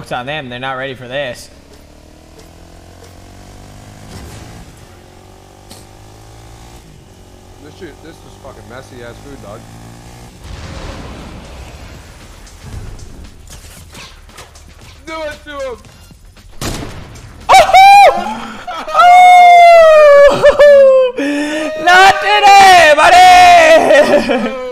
joke's on them. They're not ready for this. This is fucking messy ass food, dog. Do it to him! Not today, buddy!